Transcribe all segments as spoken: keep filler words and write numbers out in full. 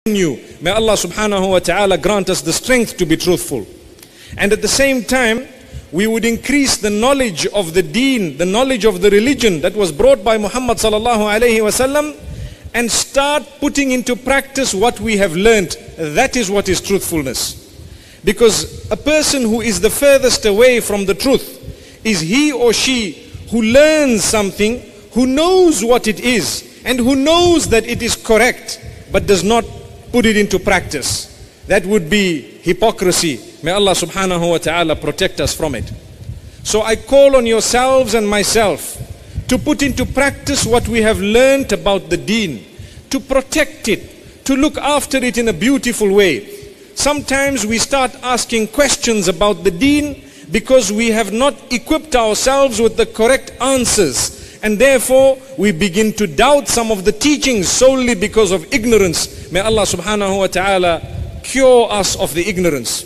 you. May Allah subhanahu wa ta'ala grant us the strength to be truthful. And at the same time, we would increase the knowledge of the deen, the knowledge of the religion that was brought by Muhammad sallallahu alayhi wasallam, and start putting into practice what we have learnt. That is what is truthfulness. Because a person who is the furthest away from the truth is he or she who learns something, who knows what it is, and who knows that it is correct, but does not put it into practice. That would be hypocrisy. May Allah subhanahu wa ta'ala protect us from it. So I call on yourselves and myself to put into practice what we have learnt about the deen, to protect it, to look after it in a beautiful way. Sometimes we start asking questions about the deen because we have not equipped ourselves with the correct answers, and therefore we begin to doubt some of the teachings solely because of ignorance. May Allah subhanahu wa ta'ala cure us of the ignorance.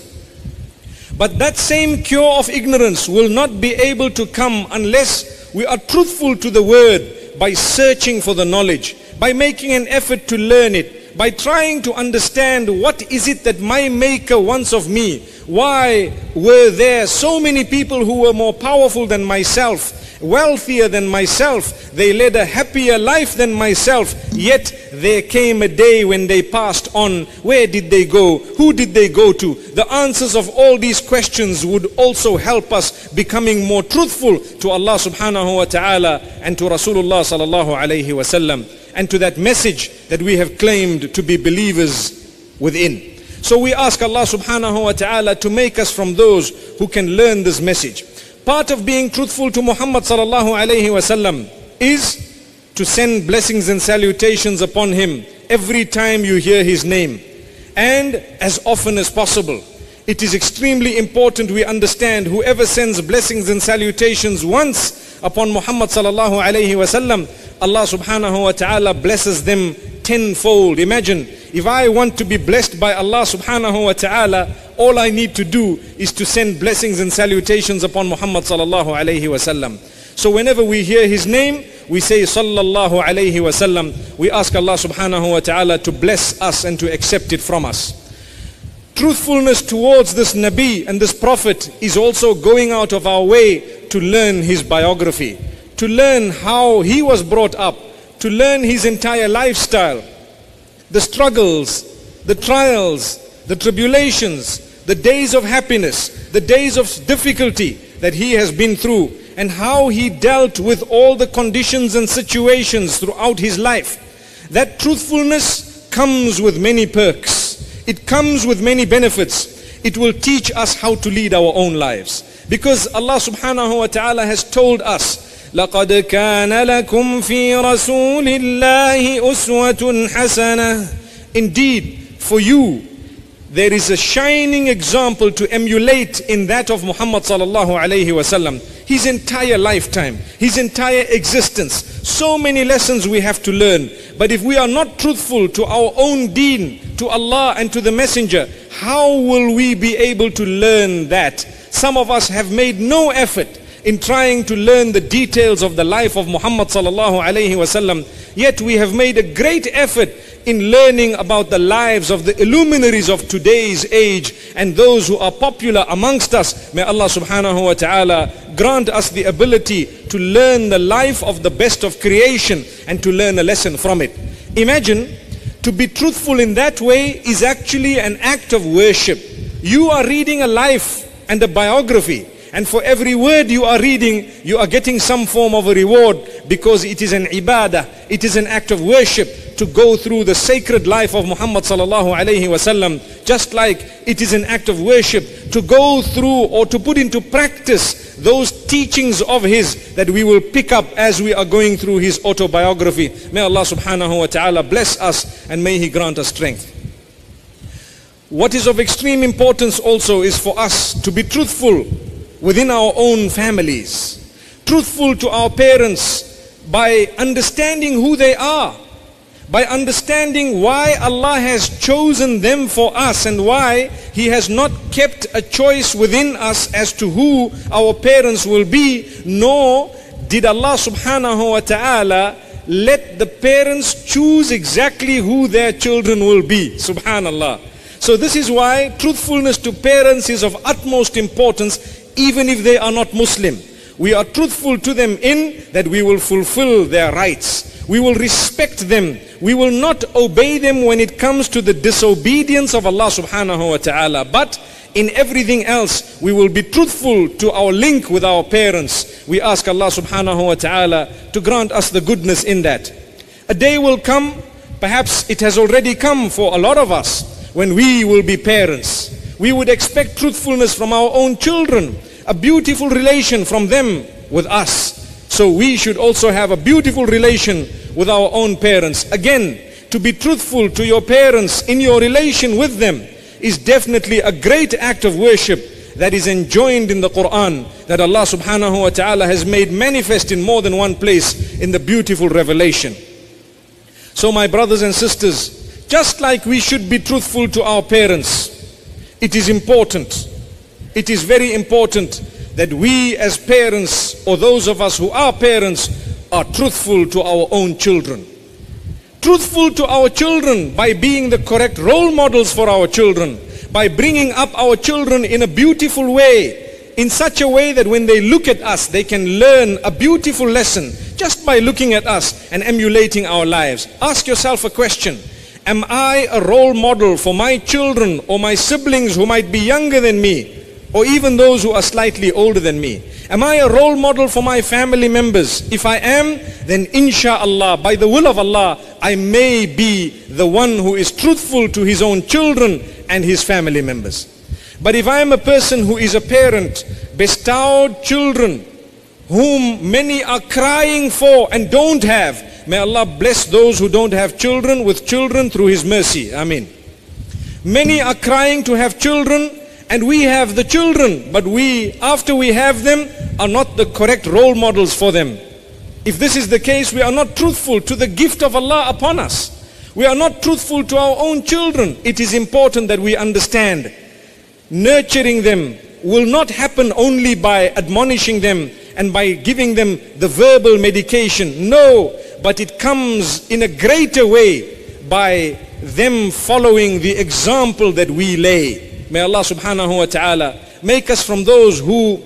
But that same cure of ignorance will not be able to come unless we are truthful to the word, by searching for the knowledge, by making an effort to learn it, by trying to understand what is it that my Maker wants of me. Why were there so many people who were more powerful than myself, wealthier than myself, they led a happier life than myself, yet there came a day when they passed on. Where did they go? Who did they go to? The answers of all these questions would also help us becoming more truthful to Allah subhanahu wa ta'ala and to Rasulullah sallallahu alayhi wa sallam, and to that message that we have claimed to be believers within. So we ask Allah subhanahu wa ta'ala to make us from those who can learn this message. Part of being truthful to Muhammad sallallahu alayhi wa sallam is to send blessings and salutations upon him every time you hear his name, and as often as possible. It is extremely important we understand whoever sends blessings and salutations once upon Muhammad sallallahu alayhi wa sallam, Allah subhanahu wa ta'ala blesses them tenfold. Imagine, if I want to be blessed by Allah subhanahu wa ta'ala, all I need to do is to send blessings and salutations upon Muhammad sallallahu alayhi wa sallam. So whenever we hear his name, we say sallallahu alayhi wa sallam. We ask Allah subhanahu wa ta'ala to bless us and to accept it from us. Truthfulness towards this Nabi and this Prophet is also going out of our way to learn his biography, to learn how he was brought up, to learn his entire lifestyle, the struggles, the trials, the tribulations, the days of happiness, the days of difficulty that he has been through, and how he dealt with all the conditions and situations throughout his life. That truthfulness comes with many perks. It comes with many benefits. It will teach us how to lead our own lives. Because Allah subhanahu wa ta'ala has told us, لَقَدْ كَانَ لَكُمْ فِي رَسُولِ اللَّهِ أُسْوَةٌ حَسَنَةٌ. Indeed, for you, there is a shining example to emulate in that of Muhammad sallallahu alayhi wa sallam. His entire lifetime, his entire existence, so many lessons we have to learn. But if we are not truthful to our own deen, to Allah and to the Messenger, how will we be able to learn that? Some of us have made no effort in trying to learn the details of the life of Muhammad sallallahu alayhi wa sallam, yet we have made a great effort in learning about the lives of the illuminaries of today's age and those who are popular amongst us. May Allah subhanahu wa ta'ala grant us the ability to learn the life of the best of creation and to learn a lesson from it. Imagine, to be truthful in that way is actually an act of worship. You are reading a life and a biography, and for every word you are reading, you are getting some form of a reward, because it is an ibadah, it is an act of worship to go through the sacred life of Muhammad sallallahu alayhi wa sallam, just like it is an act of worship to go through or to put into practice those teachings of his that we will pick up as we are going through his autobiography. May Allah subhanahu wa ta'ala bless us, and may he grant us strength. What is of extreme importance also is for us to be truthful within our own families, truthful to our parents by understanding who they are, by understanding why Allah has chosen them for us and why He has not kept a choice within us as to who our parents will be, nor did Allah subhanahu wa ta'ala let the parents choose exactly who their children will be. Subhanallah. So this is why truthfulness to parents is of utmost importance, even if they are not Muslim. We are truthful to them in that we will fulfill their rights. We will respect them. We will not obey them when it comes to the disobedience of Allah subhanahu wa ta'ala. But in everything else, we will be truthful to our link with our parents. We ask Allah subhanahu wa ta'ala to grant us the goodness in that. A day will come, perhaps it has already come for a lot of us, when we will be parents. We would expect truthfulness from our own children, a beautiful relation from them with us. So we should also have a beautiful relation with our own parents. Again, to be truthful to your parents in your relation with them is definitely a great act of worship that is enjoined in the Quran, that Allah subhanahu wa ta'ala has made manifest in more than one place in the beautiful revelation. So my brothers and sisters, just like we should be truthful to our parents, it is important, it is very important that we as parents, or those of us who are parents, are truthful to our own children. Truthful to our children by being the correct role models for our children, by bringing up our children in a beautiful way, in such a way that when they look at us, they can learn a beautiful lesson just by looking at us and emulating our lives. Ask yourself a question. Am I a role model for my children or my siblings who might be younger than me, or even those who are slightly older than me? Am I a role model for my family members? If I am, then insha'Allah, by the will of Allah, I may be the one who is truthful to his own children and his family members. But if I am a person who is a parent, bestowed children, whom many are crying for and don't have, may Allah bless those who don't have children with children through his mercy. Ameen. Many are crying to have children, and we have the children, but we, after we have them, are not the correct role models for them. If this is the case, we are not truthful to the gift of Allah upon us. We are not truthful to our own children. It is important that we understand, nurturing them will not happen only by admonishing them and by giving them the verbal medication. No, but it comes in a greater way by them following the example that we lay. May Allah subhanahu wa ta'ala make us from those who,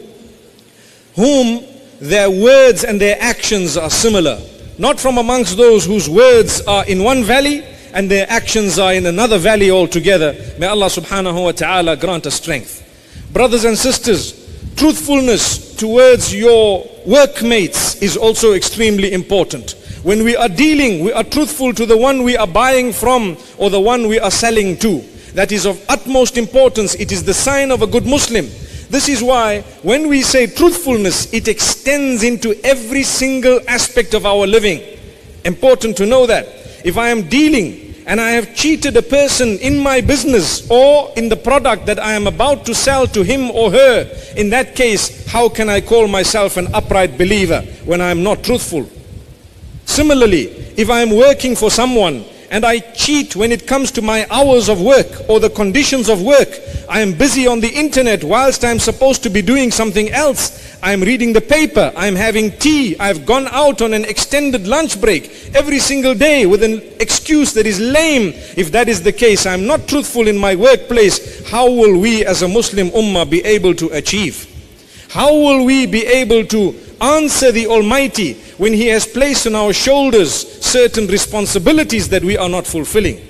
whom their words and their actions are similar. Not from amongst those whose words are in one valley and their actions are in another valley altogether. May Allah subhanahu wa ta'ala grant us strength. Brothers and sisters, truthfulness towards your workmates is also extremely important. When we are dealing, we are truthful to the one we are buying from or the one we are selling to. That is of utmost importance. It is the sign of a good Muslim. This is why when we say truthfulness, it extends into every single aspect of our living. Important to know that. If I am dealing and I have cheated a person in my business or in the product that I am about to sell to him or her, in that case, how can I call myself an upright believer when I am not truthful? Similarly, if I am working for someone and I cheat when it comes to my hours of work or the conditions of work, I am busy on the internet whilst I am supposed to be doing something else. I am reading the paper, I am having tea, I have gone out on an extended lunch break every single day with an excuse that is lame. If that is the case, I am not truthful in my workplace. How will we as a Muslim ummah be able to achieve? How will we be able to answer the Almighty when He has placed on our shoulders certain responsibilities that we are not fulfilling?